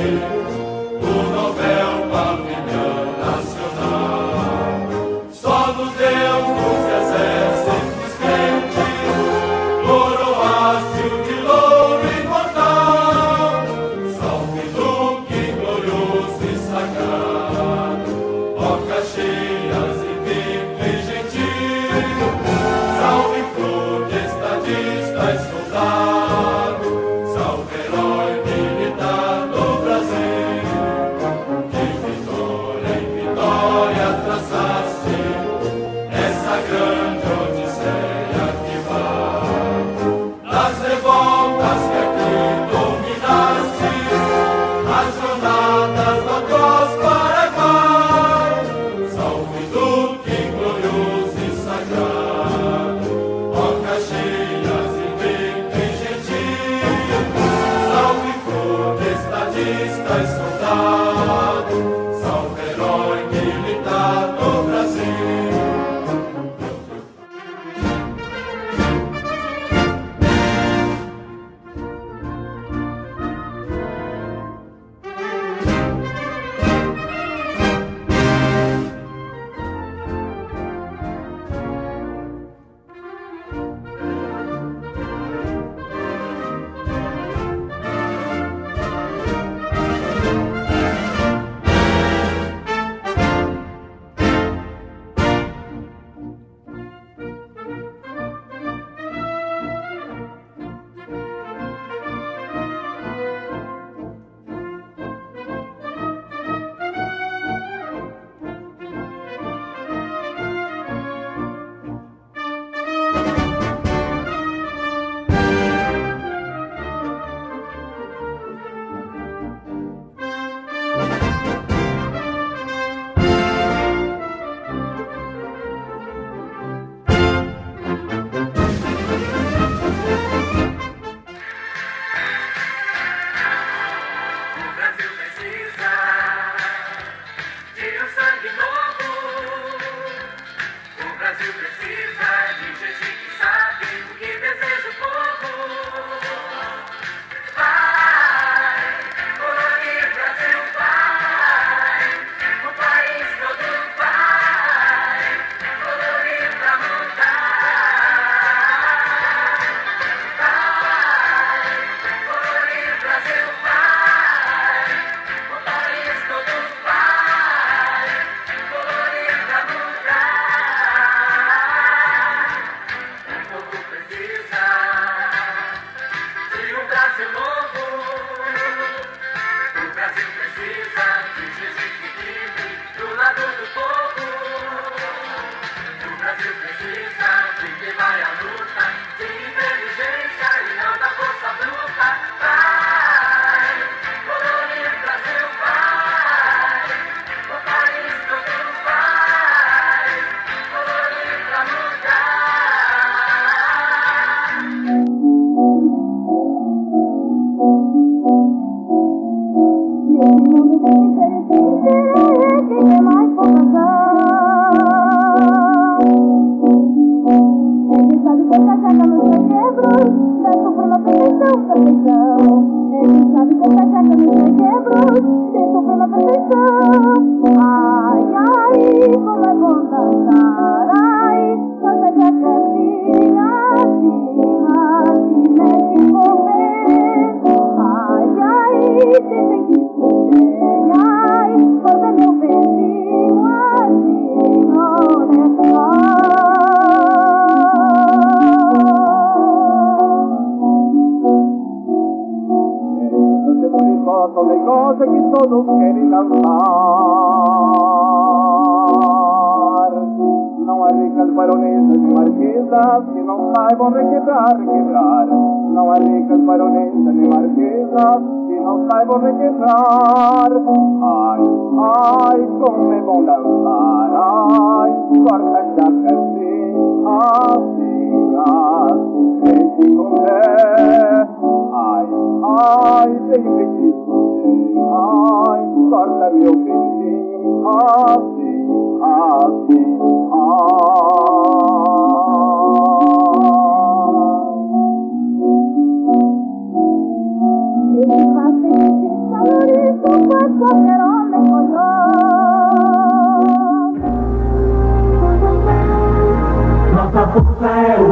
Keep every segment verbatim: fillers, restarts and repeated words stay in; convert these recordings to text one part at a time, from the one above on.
Ele faz sentir calor.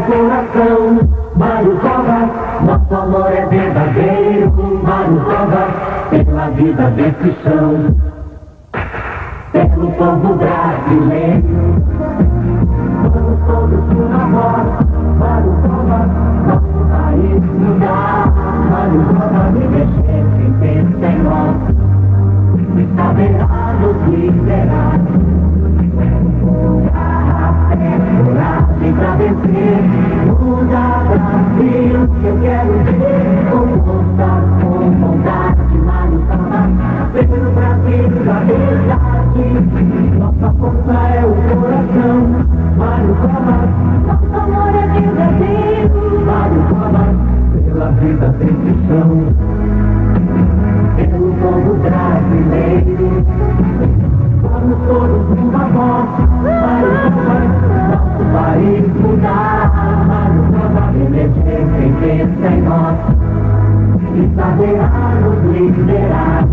coração. Mário Covas, nosso amor é verdadeiro. Mário Covas, pela vida desse chão, pelo povo brasileiro. Vamos todos uma voz. Mário Covas, nosso país mudar. Mário Covas, me mexer sem pensa em nós, e saberá nos liderar. Coragem pra vencer, muda Brasil, que eu quero ver. Com força, com vontade, Mário Covas, pelo Brasil da verdade. Nossa força é o coração, Mário Covas, nosso amor é verdadeiro. Mário Covas, pela vida sem chão, pelo povo brasileiro. Vamos todos numa voz, Mário Covas, nosso país mudar. Mário Covas, eleger quem pensa em nós, e saberá nos liderar.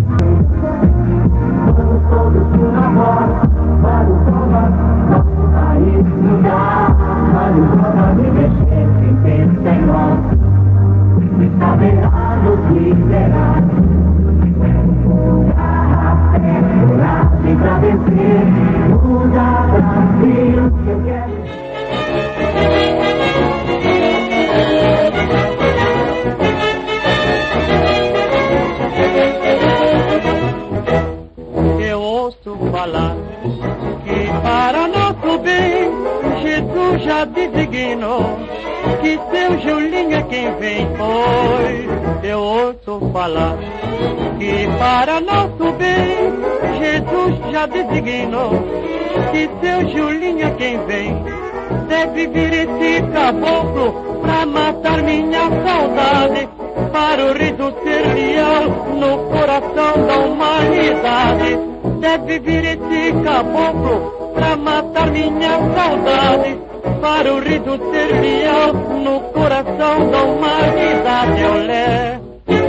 Vamos todos numa voz, Mário Covas, nosso país mudar. Mário Covas, eleger quem pensa em nós, e saberá nos liderar. Coragem pra vencer, muda Brasil, que eu quero. Eu ouço falar que para nosso bem Jesus já designou que seu Julinho é quem vem. Pois eu ouço falar que para nosso bem Jesus já designou que seu Julinho é quem vem. Deve vir esse caboclo pra matar minha saudade, para o riso ser leal no coração da humanidade. Deve vir esse caboclo pra matar minha saudade, para o riso ser leal no coração da humanidade. Olé.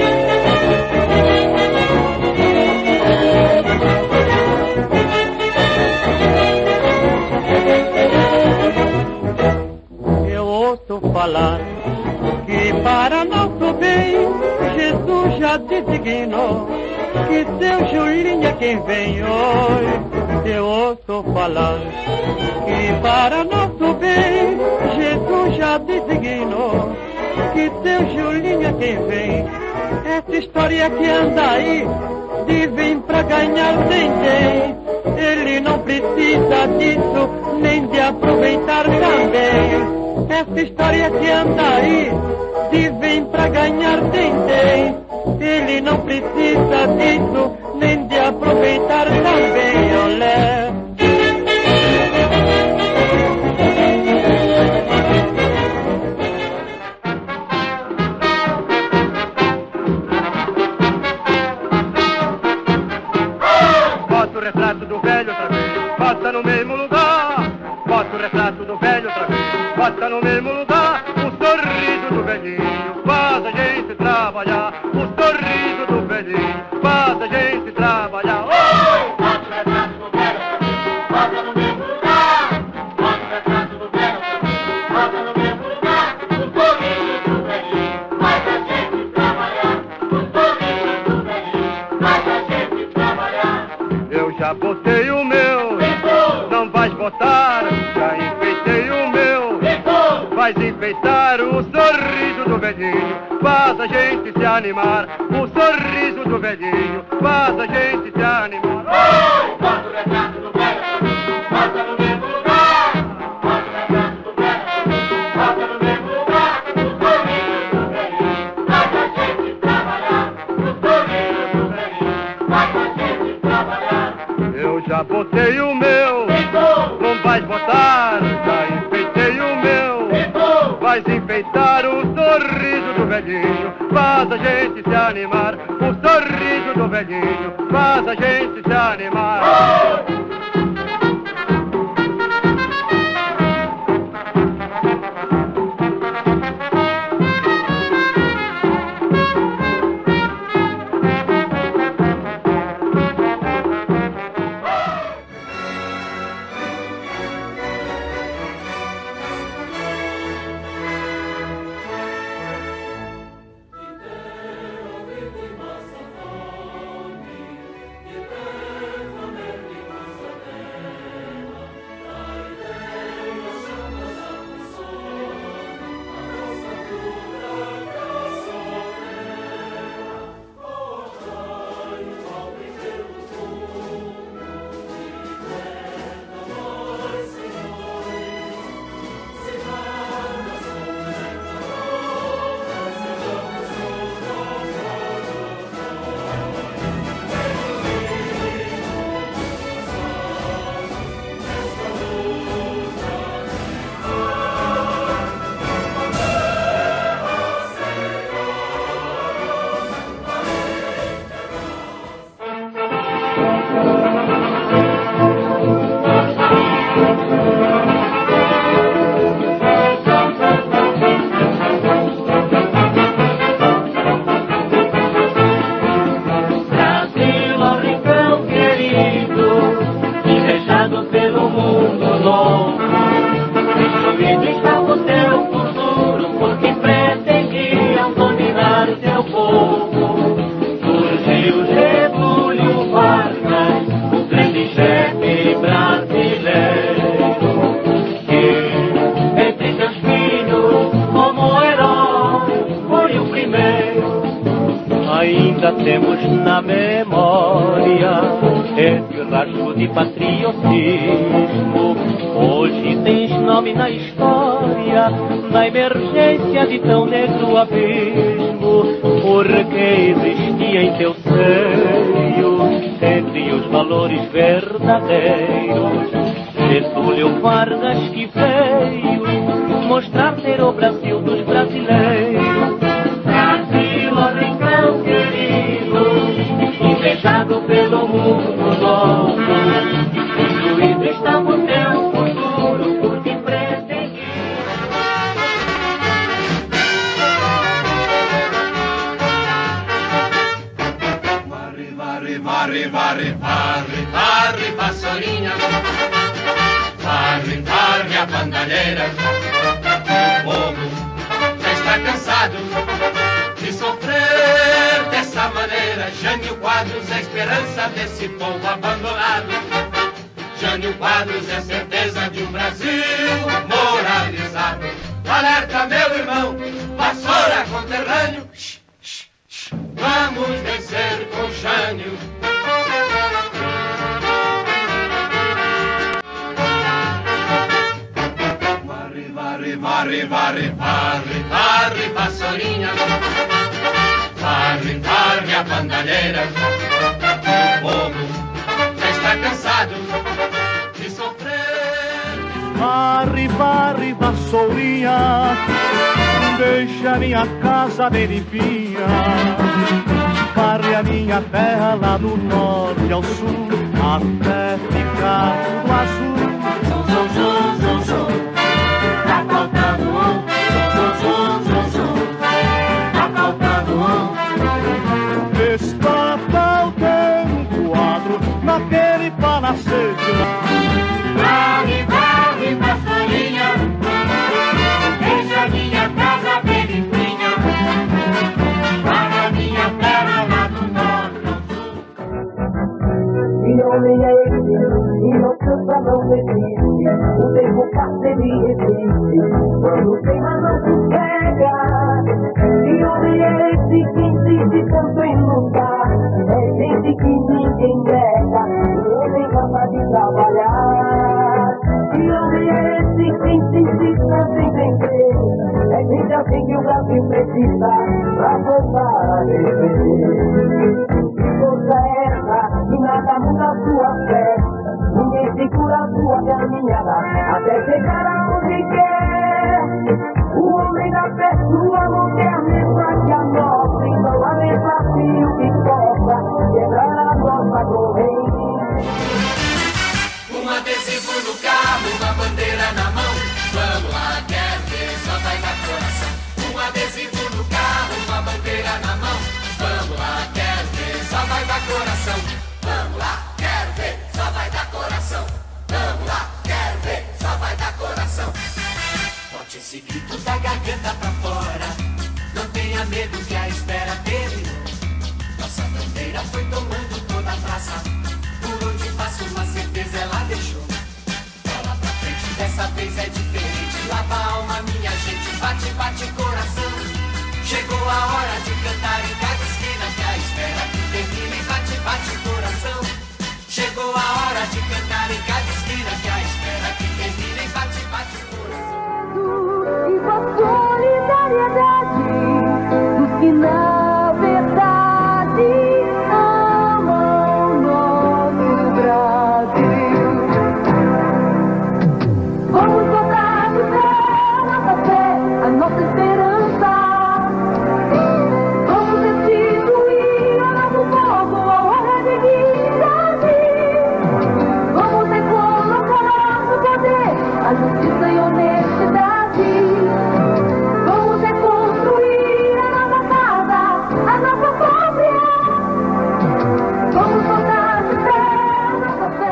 Eu ouço falar que para nosso bem Jesus já designou que seu Julinho é quem vem. Hoje eu ouço falar que para nosso bem Jesus já designou que seu Julinho é quem vem. Essa história que anda aí de vem pra ganhar nem tem, ele não precisa disso nem de aproveitar também. Essa história que anda aí de vem pra ganhar nem tem, ele não precisa disso nem de aproveitar também. Olé. Bota o retrato do velho outra vez, bota no mesmo lugar. Bota o retrato do velho outra vez, bota no mesmo lugar. O sorriso do velhinho faz a gente trabalhar. O sorriso do velhinho faz a gente trabalhar. Oh! Bota o retrato do velho outra vez, bota no mesmo lugar. Bota o retrato do velho outra vez, bota no mesmo lugar. O sorriso do velhinho faz a gente trabalhar. O sorriso do velhinho faz a gente trabalhar. Eu já botei o meu, não vais botar. Já enfeitei o meu, vais enfeitar. O sorriso do velhinho faz a gente se animar. O sorriso do velhinho faz a gente se animar. Oh! Bota o retrato do velho, bota no mesmo lugar. Bota o retrato do velho, bota no mesmo lugar. O sorriso do velhinho faz a gente trabalhar. O sorriso do velhinho faz a gente trabalhar. Eu já botei o meu, não vais botar. Já enfeitei o meu, vais enfeitar. O sorriso do velhinho faz a gente se animar. O sorriso do velhinho faz a gente se animar. Oh! leve rasgo de patriotismo. Hoje tens nome na história, na emergência de tão negro abismo, porque existia em teu seio, entre os valores verdadeiros, Getúlio Vargas que veio mostrar ser o Brasil dos brasileiros. Brasil, ó rincão querido, invejado pelo mundo novo, construído está o teu futuro por te perseguir. Varre, varre, varre, varre, varre, varre, vassourinha, varre, varre a bandalheira. O povo já está cansado de sofrer dessa maneira. Jânio Quadros é a esperança desse povo abandonado. Jânio Quadros é a certeza de um Brasil moralizado. Alerta, meu irmão, vassoura conterrâneo, vamos vencer com Jânio. Varre, varre, varre, varre, varre, varre, vassourinha, varre, varre a bandalheira. O povo já está cansado de sofrer. Varre, varre, vassourinha, deixa minha casa bem limpinha. Varre a minha terra lá do norte ao sul, até ficar tudo azul. Zum, zum, zum, zum, zum. Tá faltando um. Zum, zum, zum, zum. Tá faltando um. Está faltando um quadro naquele palacete lá. Varre, varre, vassourinha, deixa minha casa bem limpinha. Varre a minha terra lá do norte ao sul. E homem é esse, e não cansa, não resiste. O tempo passa, ele resiste. Quando tem razão, sossega. E homem é esse que insiste tanto em lutar. É gente que ninguém nega. O homem gosta de trabalhar. E homem é esse que insiste tanto em vencer. É gente assim que o Brasil precisa pra voltar a viver. Força essa, e nada muda a sua fé. Ninguém segura a sua caminhada até chegar aonde quer. O homem da fé sua não quer a mesma que a nossa. E não há desafio que possa quebrar a nossa corrente. Um adesivo no carro, uma bandeira na mão. Vamos lá, quer ver, só vai dar coração. Um adesivo no carro, uma bandeira na mão. Vamos lá, quer ver, só vai dar coração. Vamos lá, quer ver, só vai dar coração. Vamos lá, quer ver, só vai dar coração. Bote esse grito da garganta pra fora. Não tenha medo que a espera terminou. Nossa bandeira foi tomando toda a praça. Por onde passa uma certeza ela deixou. Bola pra frente, dessa vez é diferente. Lava a alma, minha gente, bate, bate coração. Chegou a hora de cantar em cada esquina, que a espera que termina e bate, bate coração. Chegou a hora de cantar em cada esquina, que a espera que termina e bate, bate coração. E com a solidariedade dos que na verdade amam nosso Brasil. Vamos botar de pé a nossa fé, a nossa esperança. Vamos restituir ao nosso povo a honra de dignidade. Vamos recolocar no poder a justiça e honestidade. Vamos reconstruir a nossa casa, a nossa pátria. Vamos botar de pé a nossa fé.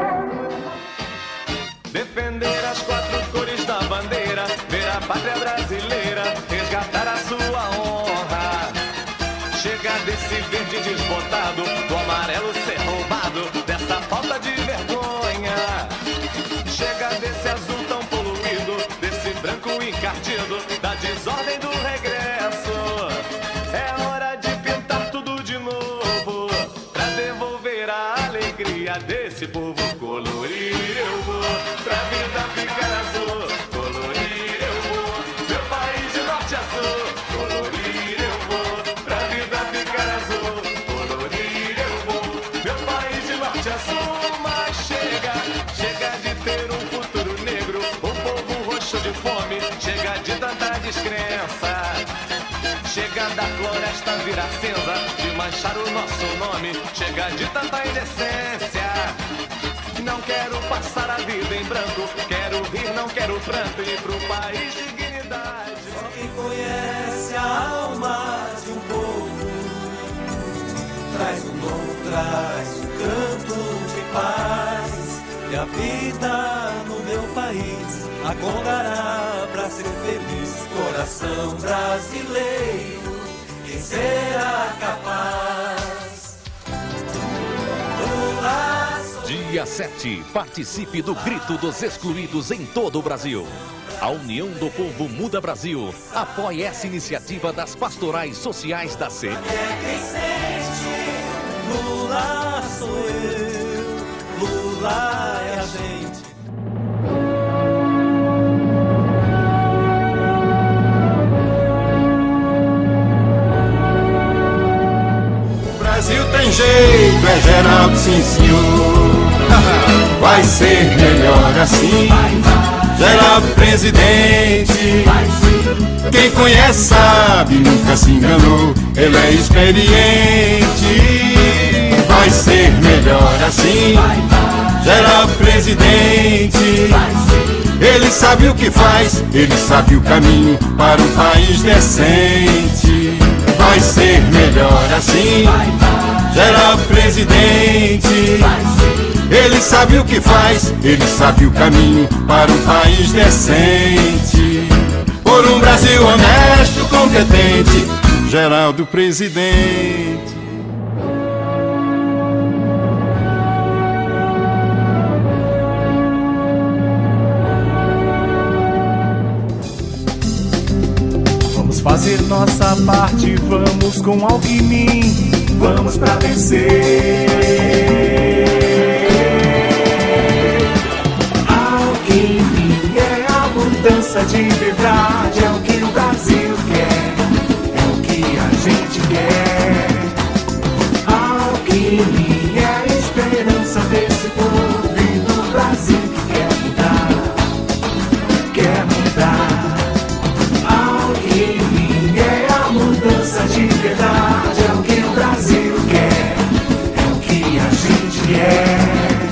Defender as quatro cores da bandeira, ver a pátria brasileira, resgatar a sua honra. Chega desse verde desbotado, do amarelo ser roubado, dessa falta de vergonha. Chega desse azul tão poluído, desse branco encardido, da desordem do regresso. É hora de pintar tudo de novo, pra devolver a alegria. alegria desse povo colorir eu vou, pra vida ficar azul, colorir eu vou, meu país de norte a sul, colorir eu vou, pra vida ficar azul, colorir eu vou, meu país de norte a sul. Mas chega, chega de ter um futuro negro, o povo roxo de fome, chega de tanta descrença. Chega da floresta virar cinza, de manchar o nosso nome. Chega de tanta indecência. Não quero passar a vida em branco, quero rir, não quero pranto, e pro país dignidade. Só quem conhece a alma de um povo traz um dom, traz um canto de paz. E a vida no meu país acordará pra ser feliz. Coração brasileiro, quem será capaz? Dia sete, participe do Grito dos Excluídos em todo o Brasil. A União do Povo Muda Brasil apoia essa iniciativa das pastorais sociais da C. É quem sente, Lula sou eu, Lula é a gente. O Brasil tem jeito, é Geraldo, sim senhor. Vai ser melhor assim, Geraldo presidente. Quem conhece sabe, nunca se enganou, ele é experiente. Vai ser melhor assim, Geraldo presidente. Ele sabe o que faz, ele sabe o caminho para um país decente. Vai ser melhor assim, Geraldo presidente. Ele sabe o que faz, ele sabe o caminho para um país decente. Por um Brasil honesto, competente, Geraldo presidente. Vamos fazer nossa parte, vamos com Alckmin, vamos pra vencer. Alckmin é a mudança de verdade, é o que o Brasil quer, é o que a gente quer. Alckmin é a esperança desse povo e do Brasil que quer mudar, quer mudar. Alckmin é a mudança de verdade, é o que o Brasil quer, é o que a gente quer.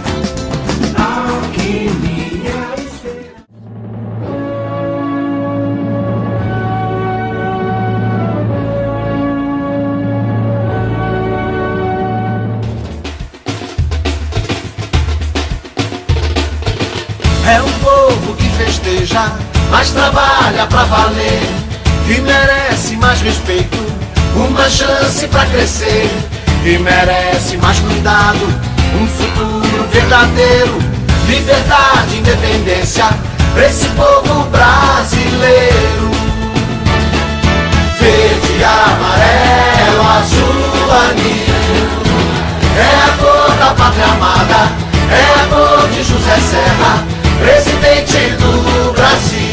Alckmin é a esperança. É um povo que festeja, mas trabalha pra valer, e merece mais respeito, uma chance pra crescer, e merece mais cuidado, um futuro verdadeiro, liberdade, independência, pra esse povo brasileiro. Verde, amarelo, azul, anil, é a cor da pátria amada, é a cor de José Serra, presidente do Brasil.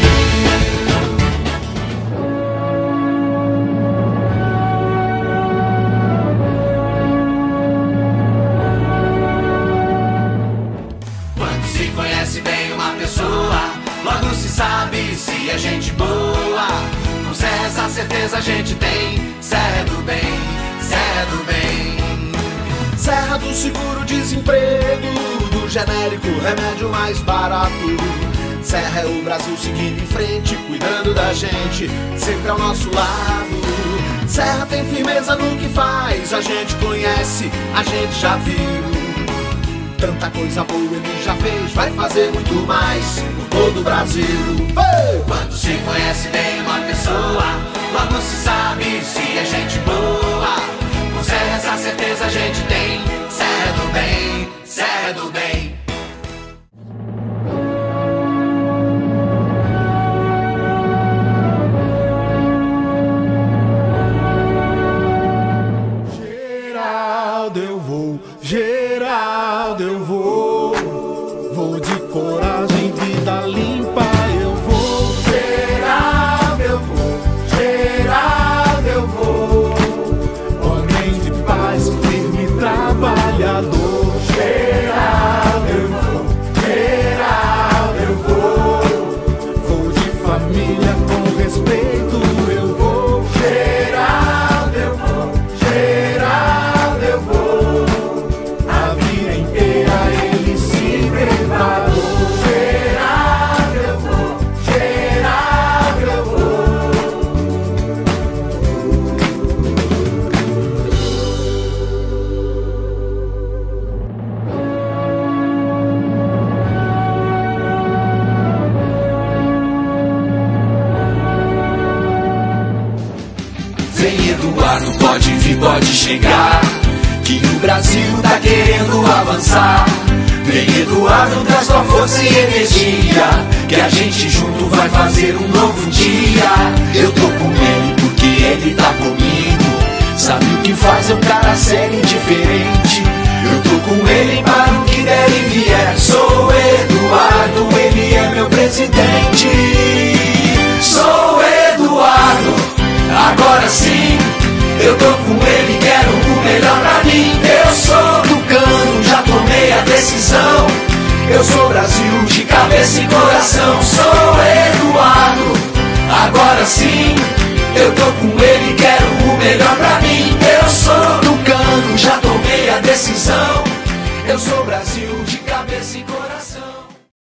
Quando se conhece bem uma pessoa, logo se sabe se é gente boa. Com Serra essa certeza a gente tem, Serra é do bem, Serra é do bem. Serra do seguro-desemprego, do genérico remédio mais barato. Serra é o Brasil seguindo em frente, cuidando da gente, sempre ao nosso lado. Serra tem firmeza no que faz, a gente conhece, a gente já viu. Tanta coisa boa ele já fez, vai fazer muito mais por todo o Brasil. Quando se conhece bem uma pessoa, logo se sabe se é gente boa. Com Serra essa certeza a gente tem, Serra é do bem, Serra é do bem. Geraldo eu vou, Geraldo Geraldo, eu vou, vou de coragem, vida limpa, eu vou. Geraldo, eu vou, Geraldo, eu vou. Homem de paz, firme trabalhador. Geraldo, eu vou, Geraldo, eu vou. Vou de família com respeito, eu vou. Geraldo, eu vou, Geraldo, eu vou. A vida inteira ele se preparou. Geraldo, eu vou, Geraldo, eu vou. Vem Eduardo, pode vir, pode chegar, que o Brasil tá querendo avançar. Vem Eduardo, traz tua força e energia, que a gente junto vai fazer um novo dia. Eu tô com ele porque ele tá comigo, sabe o que faz, é um cara sério e diferente. Eu tô com ele para o que der e vier, sou